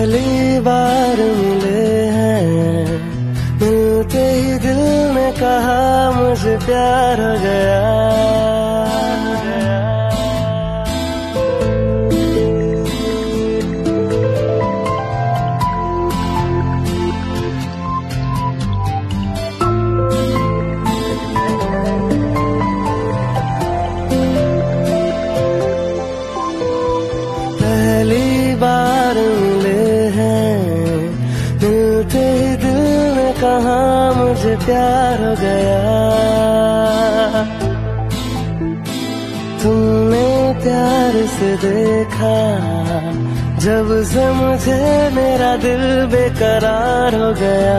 पहली बार मिले हैं, मिलते ही दिल ने कहा मुझे प्यार हो गया। पहली बार मिले हैं, मिलते ही दिल ने कहा मुझे प्यार हो गया। तुमने प्यार से देखा जब से मुझे, मेरा दिल बेकरार हो गया।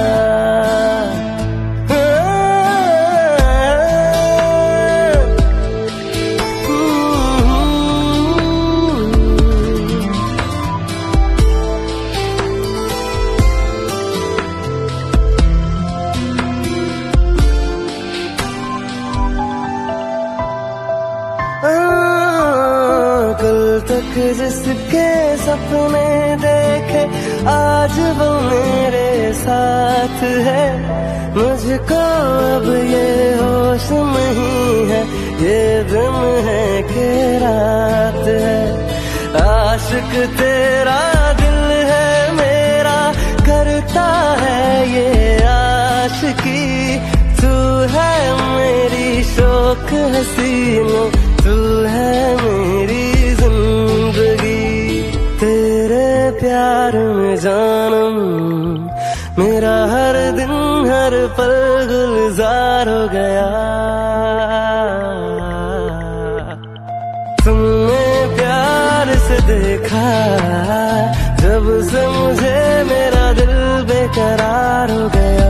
कल तक जिसके सपने देखे आज वो मेरे साथ है। मुझको अब ये होश नहीं है, ये दिन है कि रात है। आशिक तेरा दिल है मेरा, करता है ये आशिकी। तू है मेरी शौक हसीनो, तू है मेरी जिंदगी। तेरे प्यार में जानम मेरा हर दिन हर पल गुलजार हो गया। तुमने प्यार से देखा जब से मुझे, मेरा दिल बेकरार हो गया।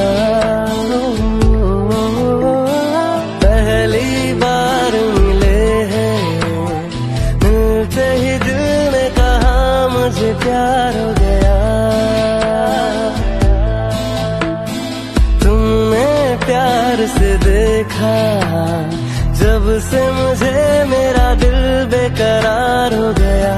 पहली बार मिले हैं, मिलते ही दिल ने कहा मुझे प्यार हो गया। तुमने प्यार से देखा जब से मुझे, मेरा दिल बेकरार हो गया।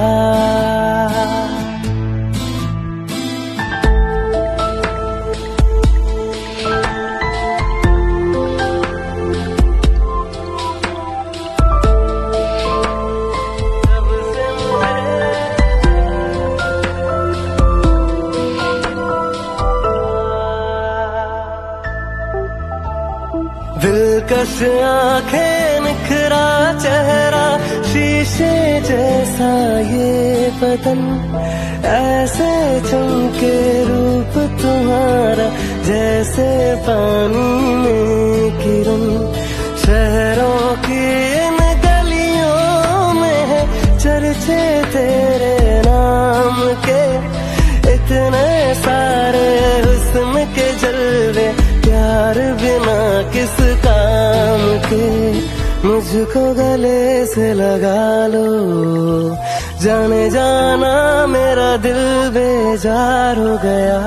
दिलकश आंखें, निखरा चेहरा, शीशे जैसा ये बदन, ऐसे चमके रूप तुम्हारा जैसे पानी में किरण। शहरों की इन गलियों में है चर्चे तेरे नाम के। इतने सारे हुस्न के जलवे, प्यार बिना किस काम के। मुझको गले से लगा लो, जाने जाना मेरा दिल बेजार हो गया।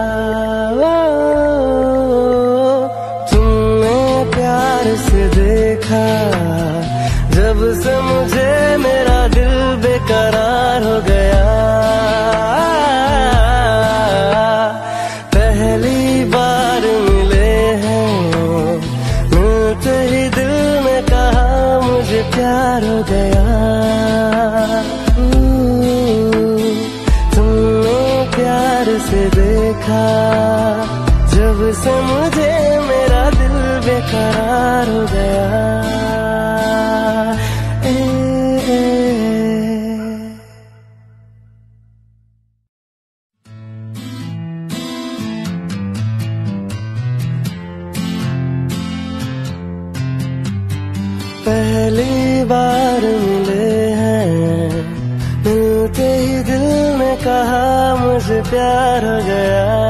तुमने प्यार से देखा जब से मुझे, मेरा दिल बेकरार हो गया। पहली बार मिले हैं, मिलते ही दिल ने कहा मुझे प्यार हो गया। तुमने प्यार से देखा जब से मुझे, मेरा दिल बेकरार हो गया। पहली बार मिले हैं, मिलते ही दिल ने कहा मुझे प्यार हो गया।